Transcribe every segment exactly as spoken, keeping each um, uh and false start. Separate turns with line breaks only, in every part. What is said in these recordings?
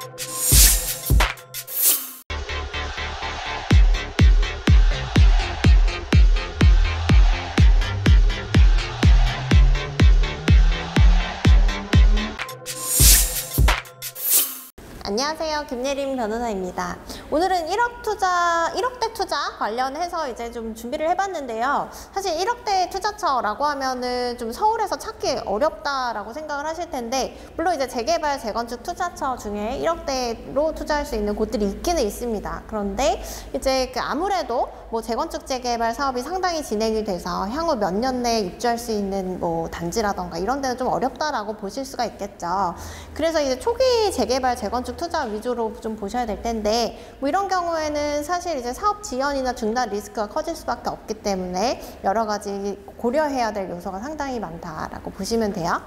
안녕하세요. 김예림 변호사입니다. 오늘은 일억 투자, 일억대 투자 관련해서 이제 좀 준비를 해봤는데요. 사실 일억대 투자처라고 하면은 좀 서울에서 찾기 어렵다라고 생각을 하실 텐데, 물론 이제 재개발, 재건축 투자처 중에 일억대로 투자할 수 있는 곳들이 있기는 있습니다. 그런데 이제 그 아무래도 뭐 재건축 재개발 사업이 상당히 진행이 돼서 향후 몇 년 내에 입주할 수 있는 뭐 단지라던가 이런 데는 좀 어렵다라고 보실 수가 있겠죠. 그래서 이제 초기 재개발, 재건축 투자 위주로 좀 보셔야 될 텐데, 뭐 이런 경우에는 사실 이제 사업 지연이나 중단 리스크가 커질 수밖에 없기 때문에 여러 가지 고려해야 될 요소가 상당히 많다라고 보시면 돼요.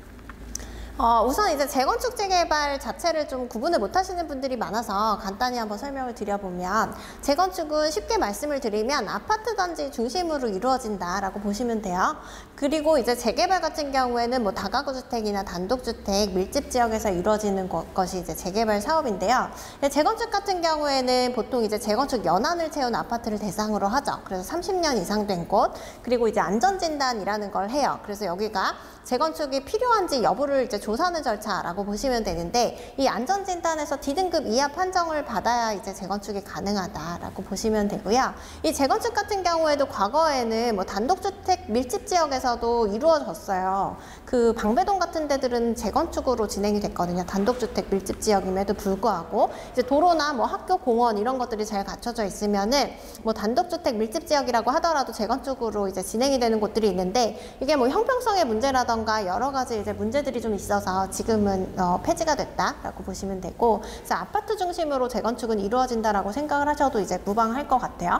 어, 우선 이제 재건축 재개발 자체를 좀 구분을 못 하시는 분들이 많아서 간단히 한번 설명을 드려보면, 재건축은 쉽게 말씀을 드리면 아파트 단지 중심으로 이루어진다라고 보시면 돼요. 그리고 이제 재개발 같은 경우에는 뭐 다가구 주택이나 단독주택, 밀집 지역에서 이루어지는 것, 것이 이제 재개발 사업인데요. 재건축 같은 경우에는 보통 이제 재건축 연한을 채운 아파트를 대상으로 하죠. 그래서 삼십 년 이상 된 곳, 그리고 이제 안전진단이라는 걸 해요. 그래서 여기가 재건축이 필요한지 여부를 이제 조사하는 절차라고 보시면 되는데, 이 안전진단에서 D등급 이하 판정을 받아야 이제 재건축이 가능하다라고 보시면 되고요. 이 재건축 같은 경우에도 과거에는 뭐 단독주택 밀집 지역에서도 이루어졌어요. 그 방배동 같은 데들은 재건축으로 진행이 됐거든요. 단독주택 밀집 지역임에도 불구하고 이제 도로나 뭐 학교, 공원 이런 것들이 잘 갖춰져 있으면은 뭐 단독주택 밀집 지역이라고 하더라도 재건축으로 이제 진행이 되는 곳들이 있는데, 이게 뭐 형평성의 문제라던가 여러 가지 이제 문제들이 좀 있어서 지금은 어, 폐지가 됐다라고 보시면 되고, 그래서 아파트 중심으로 재건축은 이루어진다라고 생각을 하셔도 이제 무방할 것 같아요.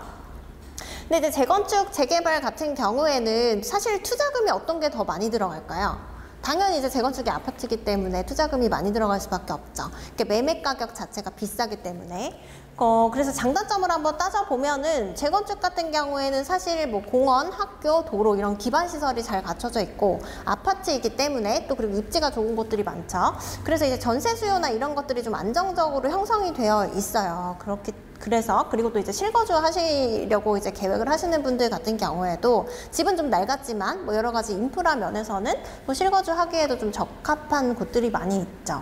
근데 이제 재건축, 재개발 같은 경우에는 사실 투자금이 어떤 게 더 많이 들어갈까요? 당연히 이제 재건축이 아파트이기 때문에 투자금이 많이 들어갈 수밖에 없죠. 매매 가격 자체가 비싸기 때문에. 어, 그래서 장단점을 한번 따져보면은, 재건축 같은 경우에는 사실 뭐 공원, 학교, 도로 이런 기반시설이 잘 갖춰져 있고 아파트이기 때문에, 또 그리고 입지가 좋은 곳들이 많죠. 그래서 이제 전세 수요나 이런 것들이 좀 안정적으로 형성이 되어 있어요. 그렇기 그래서 그리고 또 이제 실거주 하시려고 이제 계획을 하시는 분들 같은 경우에도 집은 좀 낡았지만 뭐 여러 가지 인프라 면에서는 뭐 실거주 하기에도 좀 적합한 곳들이 많이 있죠.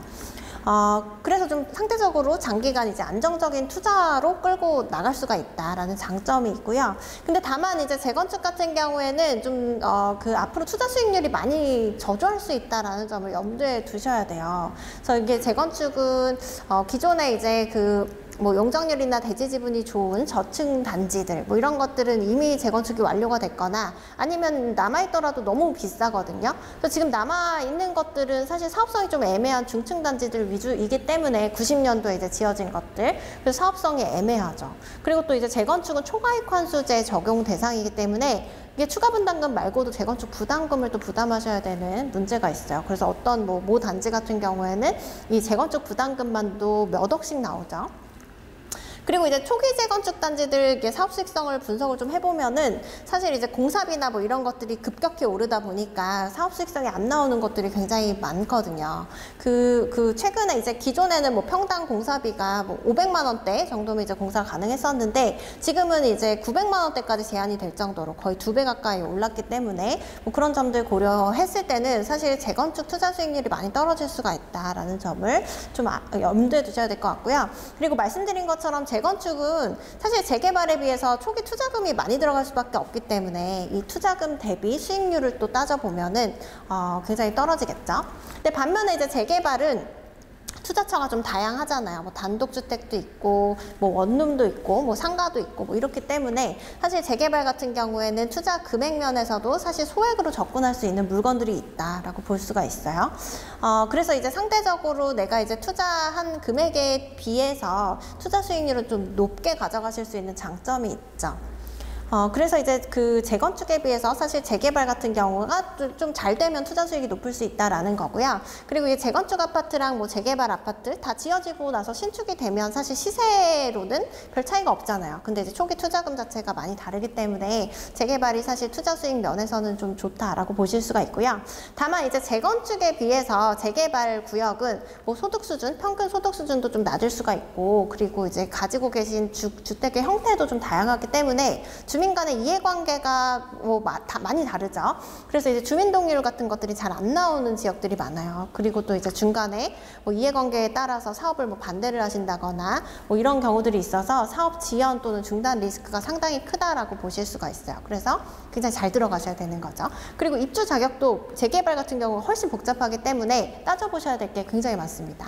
어, 그래서 좀 상대적으로 장기간 이제 안정적인 투자로 끌고 나갈 수가 있다라는 장점이 있고요. 근데 다만 이제 재건축 같은 경우에는 좀, 어, 그 앞으로 투자 수익률이 많이 저조할 수 있다라는 점을 염두에 두셔야 돼요. 그래서 이게 재건축은, 어, 기존에 이제 그, 뭐 용적률이나 대지 지분이 좋은 저층 단지들 뭐 이런 것들은 이미 재건축이 완료가 됐거나 아니면 남아있더라도 너무 비싸거든요. 그래서 지금 남아있는 것들은 사실 사업성이 좀 애매한 중층 단지들 위주이기 때문에 구십 년도에 이제 지어진 것들, 그래서 사업성이 애매하죠. 그리고 또 이제 재건축은 초과이익 환수제 적용 대상이기 때문에 이게 추가 분담금 말고도 재건축 부담금을 또 부담하셔야 되는 문제가 있어요. 그래서 어떤 뭐 모 단지 같은 경우에는 이 재건축 부담금만도 몇 억씩 나오죠. 그리고 이제 초기 재건축 단지들 사업 수익성을 분석을 좀 해보면은 사실 이제 공사비나 뭐 이런 것들이 급격히 오르다 보니까 사업 수익성이 안 나오는 것들이 굉장히 많거든요. 그, 그 최근에 이제 기존에는 뭐 평당 공사비가 뭐 오백만 원대 정도면 이제 공사가 가능했었는데, 지금은 이제 구백만 원대까지 제한이 될 정도로 거의 두 배 가까이 올랐기 때문에 뭐 그런 점들 고려했을 때는 사실 재건축 투자 수익률이 많이 떨어질 수가 있다라는 점을 좀 염두에 두셔야 될 것 같고요. 그리고 말씀드린 것처럼 재건축은 사실 재개발에 비해서 초기 투자금이 많이 들어갈 수밖에 없기 때문에 이 투자금 대비 수익률을 또 따져보면은 어, 굉장히 떨어지겠죠. 근데 반면에 이제 재개발은 투자처가 좀 다양하잖아요. 뭐 단독주택도 있고, 뭐 원룸도 있고, 뭐 상가도 있고, 뭐 이렇기 때문에 사실 재개발 같은 경우에는 투자 금액 면에서도 사실 소액으로 접근할 수 있는 물건들이 있다라고 볼 수가 있어요. 어, 그래서 이제 상대적으로 내가 이제 투자한 금액에 비해서 투자 수익률을 좀 높게 가져가실 수 있는 장점이 있죠. 어, 그래서 이제 그 재건축에 비해서 사실 재개발 같은 경우가 좀 잘 되면 투자 수익이 높을 수 있다라는 거고요. 그리고 이 재건축 아파트랑 뭐 재개발 아파트 다 지어지고 나서 신축이 되면 사실 시세로는 별 차이가 없잖아요. 근데 이제 초기 투자금 자체가 많이 다르기 때문에 재개발이 사실 투자 수익 면에서는 좀 좋다라고 보실 수가 있고요. 다만 이제 재건축에 비해서 재개발 구역은 뭐 소득 수준, 평균 소득 수준도 좀 낮을 수가 있고, 그리고 이제 가지고 계신 주, 주택의 형태도 좀 다양하기 때문에 주민 간의 이해관계가 뭐 마, 다 많이 다르죠. 그래서 이제 주민 동의율 같은 것들이 잘 안 나오는 지역들이 많아요. 그리고 또 이제 중간에 뭐 이해관계에 따라서 사업을 뭐 반대를 하신다거나 뭐 이런 경우들이 있어서 사업 지연 또는 중단 리스크가 상당히 크다라고 보실 수가 있어요. 그래서 굉장히 잘 들어가셔야 되는 거죠. 그리고 입주 자격도 재개발 같은 경우가 훨씬 복잡하기 때문에 따져보셔야 될 게 굉장히 많습니다.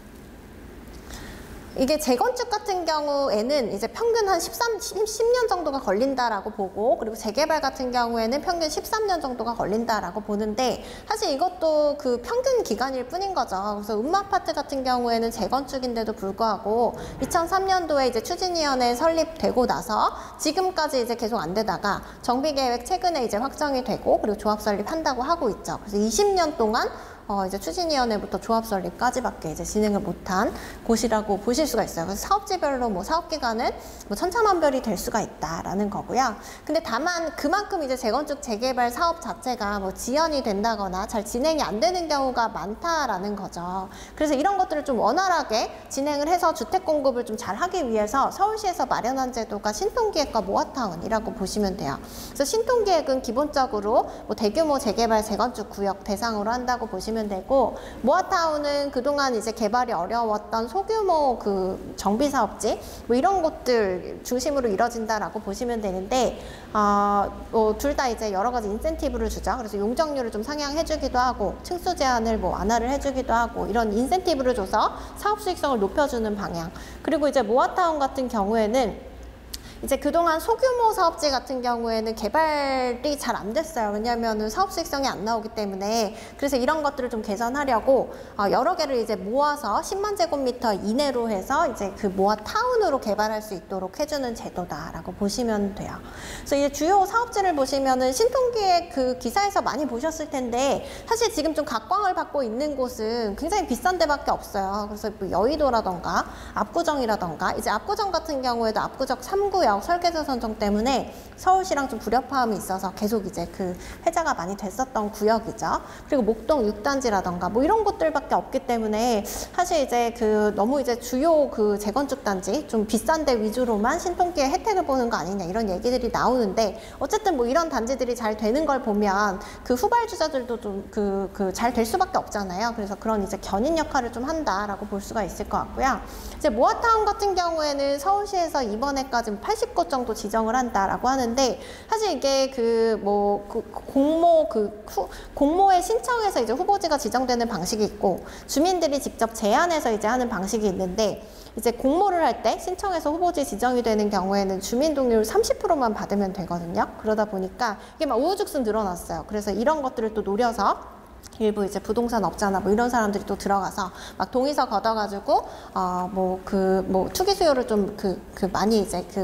이게 재건축 같은 경우에는 이제 평균 한 십삼, 십 년 정도가 걸린다라고 보고, 그리고 재개발 같은 경우에는 평균 십삼 년 정도가 걸린다라고 보는데, 사실 이것도 그 평균 기간일 뿐인 거죠. 그래서 음마아파트 같은 경우에는 재건축인데도 불구하고 이천삼 년도에 이제 추진위원회 설립되고 나서 지금까지 이제 계속 안 되다가 정비계획 최근에 이제 확정이 되고, 그리고 조합 설립한다고 하고 있죠. 그래서 이십 년 동안 어, 이제 추진위원회부터 조합 설립까지밖에 이제 진행을 못한 곳이라고 보실 수가 있어요. 그래서 사업지별로 뭐 사업기간은 뭐 천차만별이 될 수가 있다라는 거고요. 근데 다만 그만큼 이제 재건축 재개발 사업 자체가 뭐 지연이 된다거나 잘 진행이 안 되는 경우가 많다라는 거죠. 그래서 이런 것들을 좀 원활하게 진행을 해서 주택 공급을 좀 잘 하기 위해서 서울시에서 마련한 제도가 신통기획과 모아타운이라고 보시면 돼요. 그래서 신통기획은 기본적으로 뭐 대규모 재개발 재건축 구역 대상으로 한다고 보시면 되고, 모아타운은 그동안 이제 개발이 어려웠던 소규모 그 정비 사업지 뭐 이런 곳들 중심으로 이뤄진다라고 보시면 되는데, 어, 뭐 둘 다 이제 여러 가지 인센티브를 주죠. 그래서 용적률을 좀 상향해주기도 하고 층수 제한을 뭐 완화를 해주기도 하고 이런 인센티브를 줘서 사업 수익성을 높여주는 방향. 그리고 이제 모아타운 같은 경우에는 이제 그동안 소규모 사업지 같은 경우에는 개발이 잘 안 됐어요. 왜냐하면 사업 수익성이 안 나오기 때문에. 그래서 이런 것들을 좀 개선하려고 여러 개를 이제 모아서 십만 제곱미터 이내로 해서 이제 그 모아타운으로 개발할 수 있도록 해주는 제도다라고 보시면 돼요. 그래서 이제 주요 사업지를 보시면은 신통기획 그 기사에서 많이 보셨을 텐데, 사실 지금 좀 각광을 받고 있는 곳은 굉장히 비싼 데밖에 없어요. 그래서 뭐 여의도라던가 압구정이라던가, 이제 압구정 같은 경우에도 압구정 삼 구역 설계자 선정 때문에 서울시랑 좀 불협화음이 있어서 계속 이제 그 회자가 많이 됐었던 구역이죠. 그리고 목동 육 단지라던가 뭐 이런 곳들밖에 없기 때문에 사실 이제 그 너무 이제 주요 그 재건축 단지 좀 비싼 데 위주로만 신통기획 혜택을 보는 거 아니냐 이런 얘기들이 나오는데, 어쨌든 뭐 이런 단지들이 잘 되는 걸 보면 그 후발주자들도 좀 그 그 잘 될 수밖에 없잖아요. 그래서 그런 이제 견인 역할을 좀 한다라고 볼 수가 있을 것 같고요. 이제 모아타운 같은 경우에는 서울시에서 이번에까지 팔십 곳 정도 지정을 한다라고 하는데, 사실 이게 그 뭐 그 공모 그 후, 공모에 신청해서 이제 후보지가 지정되는 방식이 있고, 주민들이 직접 제안해서 이제 하는 방식이 있는데, 이제 공모를 할 때 신청해서 후보지 지정이 되는 경우에는 주민 동의율 삼십 퍼센트만 받으면 되거든요. 그러다 보니까 이게 막 우후죽순 늘어났어요. 그래서 이런 것들을 또 노려서 일부 이제 부동산 업자나 뭐 이런 사람들이 또 들어가서 막 동의서 걷어가지고 어 뭐 그 뭐 투기 수요를 좀 그 그 많이 이제 그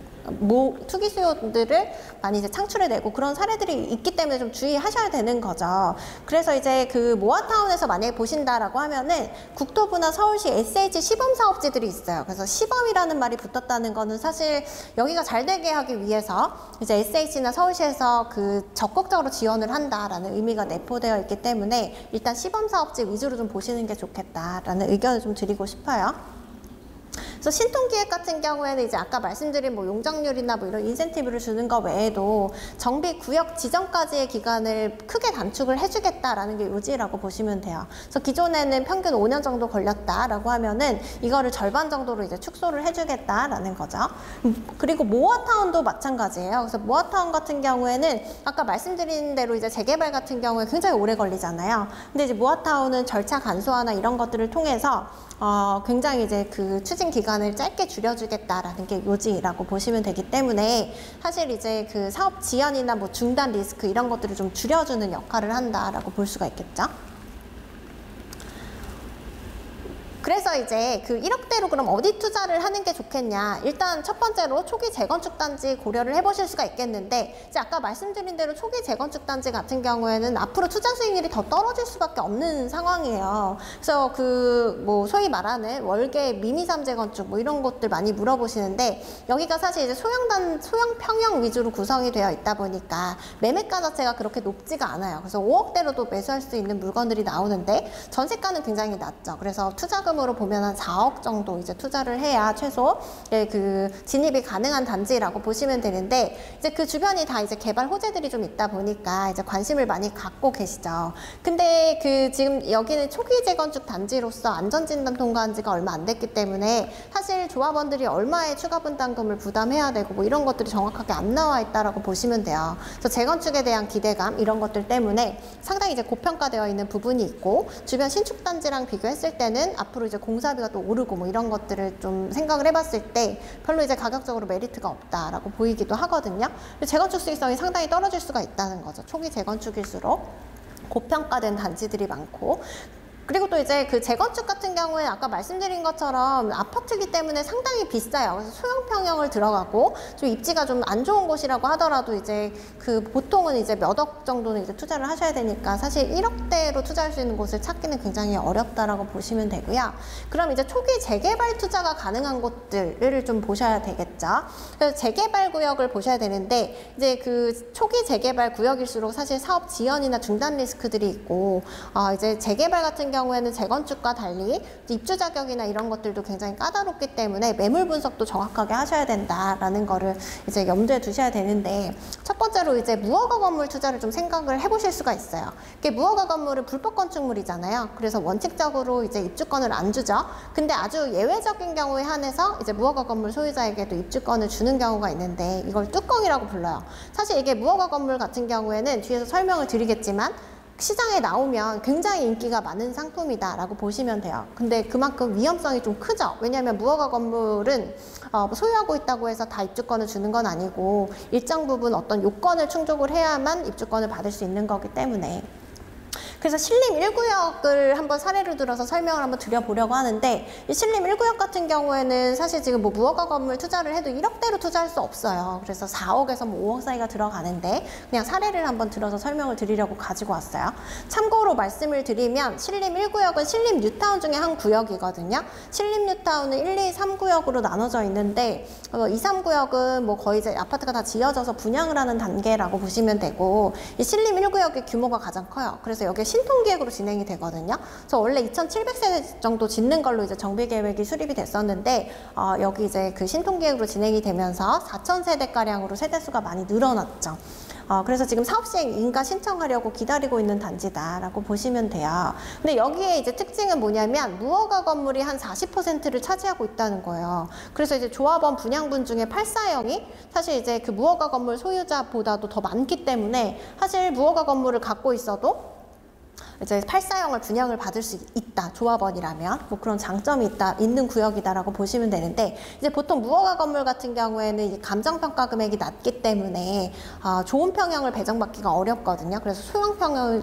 뭐 투기 수요들을 많이 이제 창출해내고 그런 사례들이 있기 때문에 좀 주의하셔야 되는 거죠. 그래서 이제 그 모아타운에서 만약에 보신다라고 하면은 국토부나 서울시 에스에이치 시범 사업지들이 있어요. 그래서 시범이라는 말이 붙었다는 거는 사실 여기가 잘 되게 하기 위해서 이제 에스에이치나 서울시에서 그 적극적으로 지원을 한다라는 의미가 내포되어 있기 때문에 일단 시범 사업지 위주로 좀 보시는 게 좋겠다라는 의견을 좀 드리고 싶어요. 그래서 신통기획 같은 경우에는 이제 아까 말씀드린 뭐 용적률이나 뭐 이런 인센티브를 주는 것 외에도 정비 구역 지정까지의 기간을 크게 단축을 해주겠다라는 게 요지라고 보시면 돼요. 그래서 기존에는 평균 오 년 정도 걸렸다라고 하면은 이거를 절반 정도로 이제 축소를 해주겠다라는 거죠. 그리고 모아타운도 마찬가지예요. 그래서 모아타운 같은 경우에는 아까 말씀드린 대로 이제 재개발 같은 경우에 굉장히 오래 걸리잖아요. 근데 이제 모아타운은 절차 간소화나 이런 것들을 통해서 어, 굉장히 이제 그 추진 기간을 짧게 줄여주겠다라는 게 요지라고 보시면 되기 때문에 사실 이제 그 사업 지연이나 뭐 중단 리스크 이런 것들을 좀 줄여주는 역할을 한다라고 볼 수가 있겠죠. 그래서 그래서 이제 그 일억대로 그럼 어디 투자를 하는 게 좋겠냐. 일단 첫 번째로 초기 재건축 단지 고려를 해보실 수가 있겠는데, 이제 아까 말씀드린 대로 초기 재건축 단지 같은 경우에는 앞으로 투자 수익률이 더 떨어질 수밖에 없는 상황이에요. 그래서 그 뭐 소위 말하는 월계 미미삼 재건축 뭐 이런 것들 많이 물어보시는데, 여기가 사실 이제 소형단 소형 평형 위주로 구성이 되어 있다 보니까 매매가 자체가 그렇게 높지가 않아요. 그래서 오억대로도 매수할 수 있는 물건들이 나오는데 전세가는 굉장히 낮죠. 그래서 투자금으로 보면 한 사억 정도 이제 투자를 해야 최소 예, 그 진입이 가능한 단지라고 보시면 되는데, 이제 그 주변이 다 이제 개발 호재들이 좀 있다 보니까 이제 관심을 많이 갖고 계시죠. 근데 그 지금 여기는 초기 재건축 단지로서 안전진단 통과한 지가 얼마 안 됐기 때문에 사실 조합원들이 얼마의 추가 분담금을 부담해야 되고 뭐 이런 것들이 정확하게 안 나와 있다라고 보시면 돼요. 그래서 재건축에 대한 기대감 이런 것들 때문에 상당히 이제 고평가되어 있는 부분이 있고, 주변 신축 단지랑 비교했을 때는 앞으로 이제 공사비가 또 오르고 뭐 이런 것들을 좀 생각을 해봤을 때 별로 이제 가격적으로 메리트가 없다라고 보이기도 하거든요. 재건축 수익성이 상당히 떨어질 수가 있다는 거죠. 초기 재건축일수록 고평가된 단지들이 많고, 그리고 또 이제 그 재건축 같은 경우에 아까 말씀드린 것처럼 아파트이기 때문에 상당히 비싸요. 그래서 소형 평형을 들어가고 좀 입지가 좀 안 좋은 곳이라고 하더라도 이제 그 보통은 이제 몇 억 정도는 이제 투자를 하셔야 되니까 사실 일억대로 투자할 수 있는 곳을 찾기는 굉장히 어렵다라고 보시면 되고요. 그럼 이제 초기 재개발 투자가 가능한 곳들을 좀 보셔야 되겠죠. 그래서 재개발 구역을 보셔야 되는데, 이제 그 초기 재개발 구역일수록 사실 사업 지연이나 중단 리스크들이 있고, 어 이제 재개발 같은 경우에는 재건축과 달리 입주 자격이나 이런 것들도 굉장히 까다롭기 때문에 매물 분석도 정확하게 하셔야 된다라는 거를 이제 염두에 두셔야 되는데, 첫 번째로 이제 무허가 건물 투자를 좀 생각을 해보실 수가 있어요. 이게 무허가 건물은 불법 건축물이잖아요. 그래서 원칙적으로 이제 입주권을 안 주죠. 근데 아주 예외적인 경우에 한해서 이제 무허가 건물 소유자에게도 입주권을 주는 경우가 있는데, 이걸 뚜껑이라고 불러요. 사실 이게 무허가 건물 같은 경우에는 뒤에서 설명을 드리겠지만 시장에 나오면 굉장히 인기가 많은 상품이다 라고 보시면 돼요. 근데 그만큼 위험성이 좀 크죠. 왜냐하면 무허가 건물은 어, 소유하고 있다고 해서 다 입주권을 주는 건 아니고 일정 부분 어떤 요건을 충족을 해야만 입주권을 받을 수 있는 거기 때문에. 그래서 신림 일 구역을 한번 사례로 들어서 설명을 한번 드려보려고 하는데, 이 신림 일 구역 같은 경우에는 사실 지금 뭐 무허가 건물 투자를 해도 일억대로 투자할 수 없어요. 그래서 사억에서 뭐 오억 사이가 들어가는데 그냥 사례를 한번 들어서 설명을 드리려고 가지고 왔어요. 참고로 말씀을 드리면 신림 일 구역은 신림 뉴타운 중에 한 구역이거든요. 신림 뉴타운은 일, 이, 삼 구역으로 나눠져 있는데 어, 이, 삼 구역은 뭐 거의 이제 아파트가 다 지어져서 분양을 하는 단계라고 보시면 되고, 이 신림 일 구역의 규모가 가장 커요. 그래서 여기 신통기획으로 진행이 되거든요. 그래서 원래 이천칠백 세대 정도 짓는 걸로 이제 정비계획이 수립이 됐었는데, 어, 여기 이제 그 신통기획으로 진행이 되면서 사천 세대가량으로 세대수가 많이 늘어났죠. 어, 그래서 지금 사업시행 인가 신청하려고 기다리고 있는 단지다라고 보시면 돼요. 근데 여기에 이제 특징은 뭐냐면 무허가 건물이 한 사십 퍼센트를 차지하고 있다는 거예요. 그래서 이제 조합원 분양분 중에 팔사형이 사실 이제 그 무허가 건물 소유자보다도 더 많기 때문에 사실 무허가 건물을 갖고 있어도 이제 팔사형을 분양을 받을 수 있다, 조합원이라면. 뭐 그런 장점이 있다, 있는 구역이다라고 보시면 되는데, 이제 보통 무허가 건물 같은 경우에는 이제 감정평가 금액이 낮기 때문에 어, 좋은 평형을 배정받기가 어렵거든요. 그래서 소형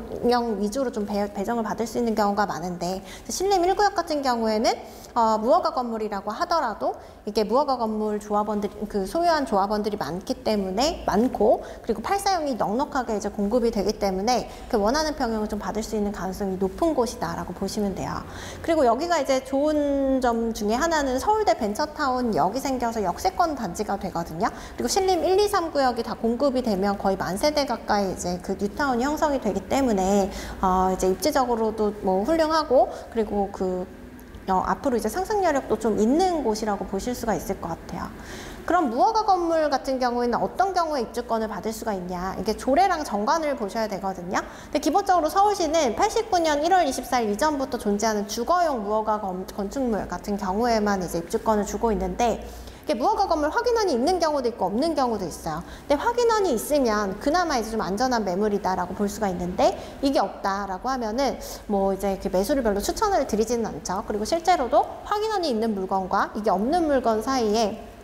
평형 위주로 좀 배, 배정을 받을 수 있는 경우가 많은데, 신림 일 구역 같은 경우에는 어, 무허가 건물이라고 하더라도 이게 무허가 건물 조합원들이 그 소유한 조합원들이 많기 때문에 많고, 그리고 팔사형이 넉넉하게 이제 공급이 되기 때문에 그 원하는 평형을 좀 받을 수 있는 가능성이 높은 곳이다라고 보시면 돼요. 그리고 여기가 이제 좋은 점 중에 하나는 서울대 벤처타운역이 생겨서 역세권 단지가 되거든요. 그리고 신림 일, 이, 삼 구역이 다 공급이 되면 거의 만 세대 가까이 이제 그 뉴타운이 형성이 되기 때문에 어, 이제 입지적으로도 뭐 훌륭하고, 그리고 그 어, 앞으로 이제 상승 여력도 좀 있는 곳이라고 보실 수가 있을 것 같아요. 그럼 무허가 건물 같은 경우에는 어떤 경우에 입주권을 받을 수가 있냐, 이게 조례랑 정관을 보셔야 되거든요. 근데 기본적으로 서울시는 팔십구 년 일월 이십사일 이전부터 존재하는 주거용 무허가 건축물 같은 경우에만 이제 입주권을 주고 있는데, 이게 무허가 건물 확인원이 있는 경우도 있고 없는 경우도 있어요. 근데 확인원이 있으면 그나마 이제 좀 안전한 매물이다라고 볼 수가 있는데, 이게 없다라고 하면은 뭐 이제 그 매수를 별로 추천을 드리지는 않죠. 그리고 실제로도 확인원이 있는 물건과 이게 없는 물건 사이에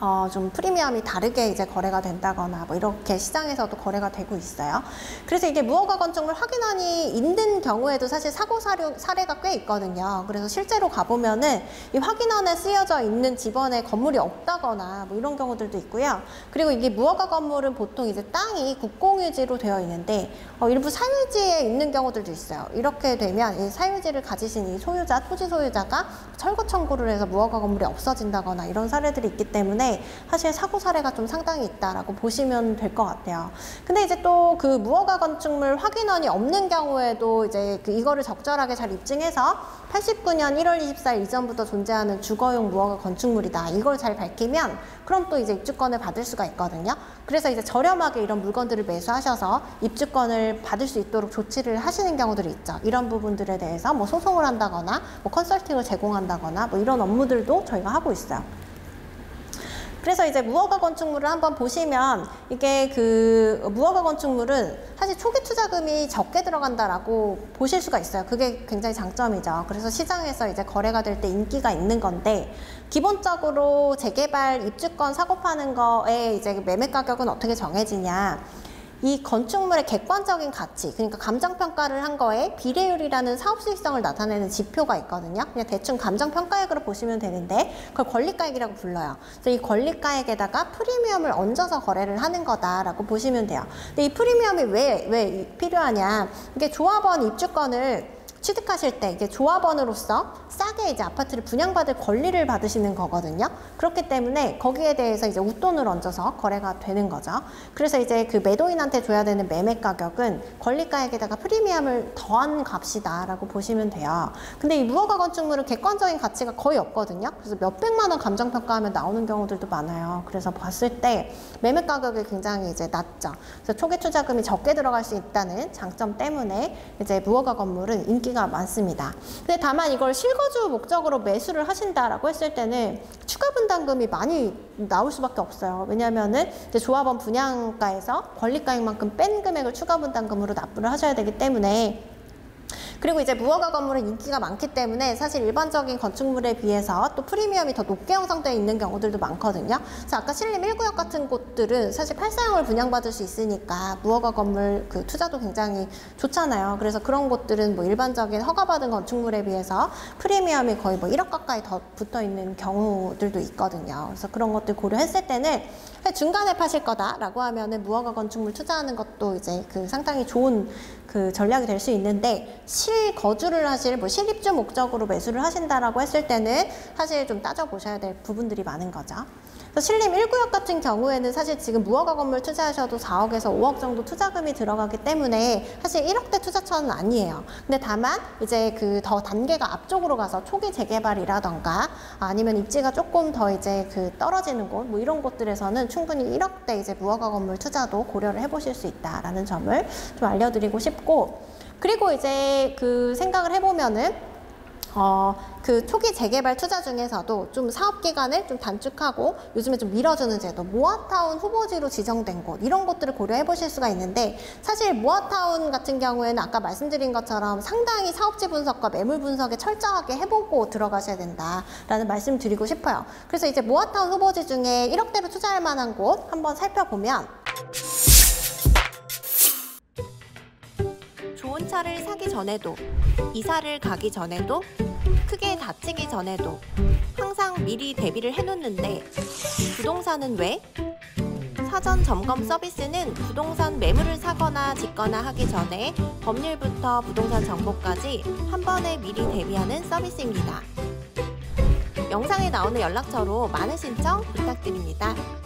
어, 좀 프리미엄이 다르게 이제 거래가 된다거나 뭐 이렇게 시장에서도 거래가 되고 있어요. 그래서 이게 무허가 건축물 확인원이 있는 경우에도 사실 사고 사료, 사례가 꽤 있거든요. 그래서 실제로 가보면은 이 확인원에 쓰여져 있는 집원에 건물이 없다거나 뭐 이런 경우들도 있고요. 그리고 이게 무허가 건물은 보통 이제 땅이 국공유지로 되어 있는데 어, 일부 사유지에 있는 경우들도 있어요. 이렇게 되면 이 사유지를 가지신 이 소유자, 토지 소유자가 철거 청구를 해서 무허가 건물이 없어진다거나 이런 사례들이 있기 때문에 사실 사고 사례가 좀 상당히 있다라고 보시면 될 것 같아요. 근데 이제 또 그 무허가 건축물 확인원이 없는 경우에도 이제 그 이거를 적절하게 잘 입증해서 팔십구 년 일월 이십사일 이전부터 존재하는 주거용 무허가 건축물이다. 이걸 잘 밝히면 그럼 또 이제 입주권을 받을 수가 있거든요. 그래서 이제 저렴하게 이런 물건들을 매수하셔서 입주권을 받을 수 있도록 조치를 하시는 경우들이 있죠. 이런 부분들에 대해서 뭐 소송을 한다거나 뭐 컨설팅을 제공한다거나 뭐 이런 업무들도 저희가 하고 있어요. 그래서 이제 무허가 건축물을 한번 보시면 이게 그 무허가 건축물은 사실 초기 투자금이 적게 들어간다라고 보실 수가 있어요. 그게 굉장히 장점이죠. 그래서 시장에서 이제 거래가 될 때 인기가 있는 건데 기본적으로 재개발 입주권 사고 파는 거에 이제 매매 가격은 어떻게 정해지냐? 이 건축물의 객관적인 가치, 그러니까 감정평가를 한 거에 비례율이라는 사업 수익성을 나타내는 지표가 있거든요. 그냥 대충 감정평가액으로 보시면 되는데 그걸 권리가액이라고 불러요. 그래서 이 권리가액에다가 프리미엄을 얹어서 거래를 하는 거다라고 보시면 돼요. 근데 이 프리미엄이 왜, 왜 필요하냐? 이게 조합원 입주권을 취득하실 때 이게 조합원으로서 싸게 이제 아파트를 분양받을 권리를 받으시는 거거든요. 그렇기 때문에 거기에 대해서 이제 웃돈을 얹어서 거래가 되는 거죠. 그래서 이제 그 매도인한테 줘야 되는 매매 가격은 권리가액에다가 프리미엄을 더한 값이다라고 보시면 돼요. 근데 이 무허가 건축물은 객관적인 가치가 거의 없거든요. 그래서 몇백만 원 감정평가하면 나오는 경우들도 많아요. 그래서 봤을 때 매매 가격이 굉장히 이제 낮죠. 그래서 초기 투자금이 적게 들어갈 수 있다는 장점 때문에 이제 무허가 건물은 인기 가 많습니다. 근데 다만 이걸 실거주 목적으로 매수를 하신다라고 했을 때는 추가 분담금이 많이 나올 수밖에 없어요. 왜냐하면은 이제 조합원 분양가에서 권리가액만큼 뺀 금액을 추가 분담금으로 납부를 하셔야 되기 때문에 그리고 이제 무허가 건물은 인기가 많기 때문에 사실 일반적인 건축물에 비해서 또 프리미엄이 더 높게 형성되어 있는 경우들도 많거든요. 그래서 아까 신림 일 구역 같은 곳들은 사실 팔사형을 분양받을 수 있으니까 무허가 건물 그 투자도 굉장히 좋잖아요. 그래서 그런 곳들은 뭐 일반적인 허가받은 건축물에 비해서 프리미엄이 거의 뭐 일억 가까이 더 붙어 있는 경우들도 있거든요. 그래서 그런 것들 고려했을 때는 중간에 파실 거다라고 하면은 무허가 건축물 투자하는 것도 이제 그 상당히 좋은 그 전략이 될 수 있는데 실거주를 하실 뭐 실입주 목적으로 매수를 하신다라고 했을 때는 사실 좀 따져보셔야 될 부분들이 많은 거죠. 그래서 신림 일 구역 같은 경우에는 사실 지금 무허가 건물 투자하셔도 사억에서 오억 정도 투자금이 들어가기 때문에 사실 일억대 투자처는 아니에요. 근데 다만 이제 그 더 단계가 앞쪽으로 가서 초기 재개발이라던가 아니면 입지가 조금 더 이제 그 떨어지는 곳 뭐 이런 곳들에서는 충분히 일억대 이제 무허가 건물 투자도 고려를 해보실 수 있다라는 점을 좀 알려드리고 싶고 그리고 이제 그 생각을 해보면은 어, 그 초기 재개발 투자 중에서도 좀 사업 기간을 좀 단축하고 요즘에 좀 밀어주는 제도, 모아타운 후보지로 지정된 곳 이런 것들을 고려해 보실 수가 있는데 사실 모아타운 같은 경우에는 아까 말씀드린 것처럼 상당히 사업지 분석과 매물 분석에 철저하게 해보고 들어가셔야 된다라는 말씀 드리고 싶어요. 그래서 이제 모아타운 후보지 중에 일억대로 투자할 만한 곳 한번 살펴보면
좋은 차를 사기 전에도, 이사를 가기 전에도, 크게 다치기 전에도 항상 미리 대비를 해놓는데 부동산은 왜? 사전 점검 서비스는 부동산 매물을 사거나 짓거나 하기 전에 법률부터 부동산 정보까지 한 번에 미리 대비하는 서비스입니다. 영상에 나오는 연락처로 많은 신청 부탁드립니다.